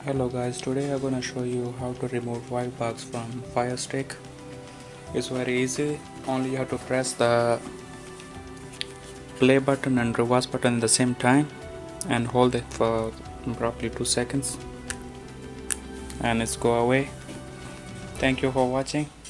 Hello guys, today I'm gonna show you how to remove white bugs from Firestick. It's very easy. Only you have to press the play button and reverse button at the same time and hold it for roughly 2 seconds and it's go away. Thank you for watching.